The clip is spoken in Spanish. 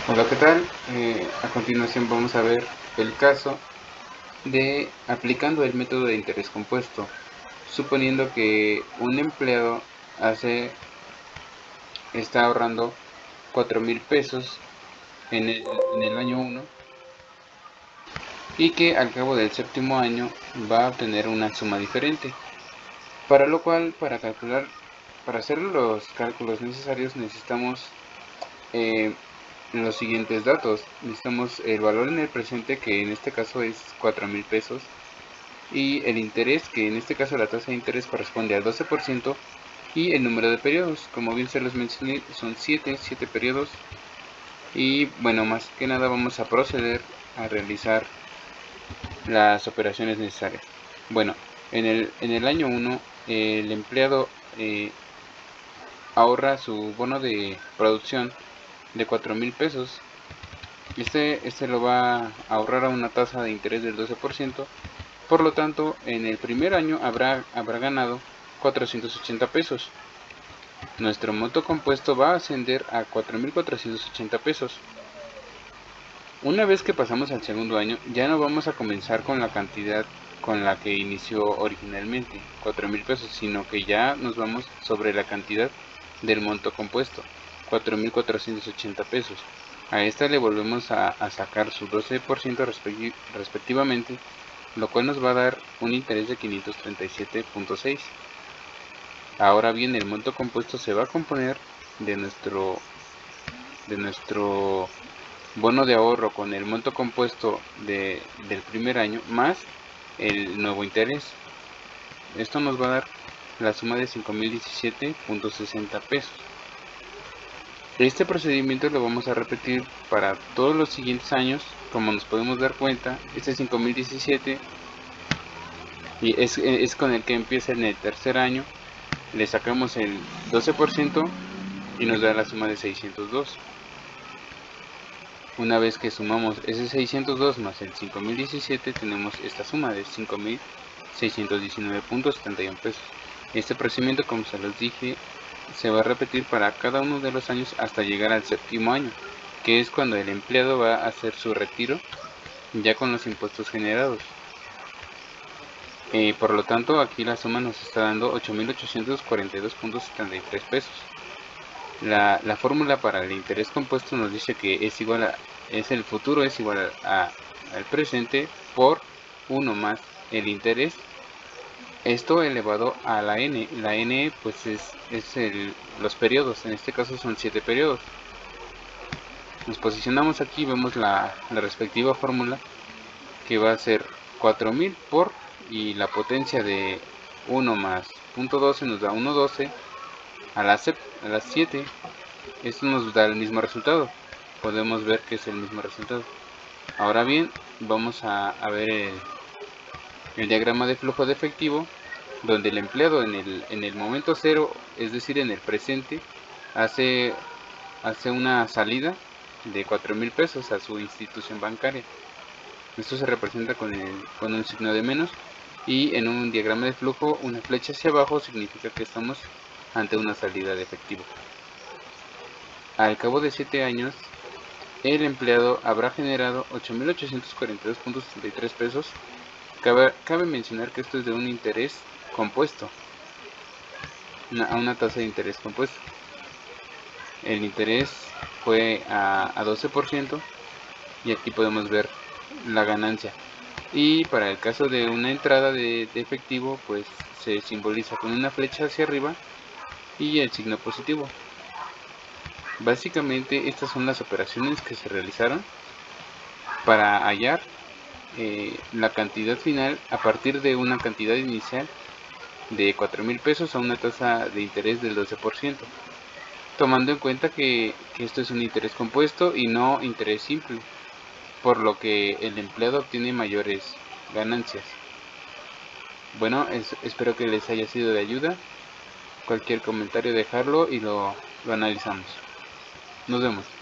Hola, ¿qué tal? A continuación vamos a ver el caso de aplicando el método de interés compuesto, suponiendo que un empleado está ahorrando 4,000 pesos en el año 1 y que al cabo del séptimo año va a obtener una suma diferente, para lo cual para hacer los cálculos necesarios necesitamos los siguientes datos. Necesitamos el valor en el presente, que en este caso es 4,000 pesos, y el interés, que en este caso la tasa de interés corresponde al 12%, y el número de periodos, como bien se los mencioné, son 7 periodos. Y bueno, más que nada vamos a proceder a realizar las operaciones necesarias. Bueno, en el año 1 el empleado ahorra su bono de producción de 4,000 pesos. Este lo va a ahorrar a una tasa de interés del 12%. Por lo tanto, en el primer año habrá ganado 480 pesos. Nuestro monto compuesto va a ascender a 4,480 pesos. Una vez que pasamos al segundo año, ya no vamos a comenzar con la cantidad con la que inició originalmente, 4,000 pesos, sino que ya nos vamos sobre la cantidad del monto compuesto, 4,480 pesos. A esta le volvemos a sacar su 12% respectivamente, lo cual nos va a dar un interés de 537.6. Ahora bien, el monto compuesto se va a componer de nuestro bono de ahorro con el monto compuesto del primer año más el nuevo interés. Esto nos va a dar la suma de 5,017.60 pesos. Este procedimiento lo vamos a repetir para todos los siguientes años. Como nos podemos dar cuenta, este 5,017 y es con el que empieza en el tercer año. Le sacamos el 12% y nos da la suma de 602. Una vez que sumamos ese 602 más el 5,017, tenemos esta suma de 5,619.71 pesos. Este procedimiento, como se los dije, se va a repetir para cada uno de los años hasta llegar al séptimo año, que es cuando el empleado va a hacer su retiro ya con los impuestos generados. Por lo tanto, aquí la suma nos está dando 8,842.73 pesos. La fórmula para el interés compuesto nos dice que el futuro es igual al presente por 1 más el interés, esto elevado a la n. La n pues es los periodos, en este caso son 7 periodos. Nos posicionamos aquí, vemos la respectiva fórmula, que va a ser 4,000 por, y la potencia de 1 más 0.12 nos da 1,12 a las 7. Esto nos da el mismo resultado. Podemos ver que es el mismo resultado. Ahora bien, vamos a ver el diagrama de flujo de efectivo, donde el empleado en el momento cero, es decir, en el presente, hace una salida de 4,000 pesos a su institución bancaria. Esto se representa con un signo de menos, y en un diagrama de flujo una flecha hacia abajo significa que estamos ante una salida de efectivo. Al cabo de 7 años, el empleado habrá generado 8,842.73 pesos. Cabe mencionar que esto es de un interés compuesto, a una tasa de interés compuesto. El interés fue a 12%, y aquí podemos ver la ganancia. Y para el caso de una entrada de efectivo, pues se simboliza con una flecha hacia arriba y el signo positivo. Básicamente estas son las operaciones que se realizaron para hallar la cantidad final a partir de una cantidad inicial de 4,000 pesos a una tasa de interés del 12%, tomando en cuenta que esto es un interés compuesto y no interés simple, por lo que el empleado obtiene mayores ganancias. Bueno, espero que les haya sido de ayuda. Cualquier comentario dejarlo y lo analizamos. Nos vemos.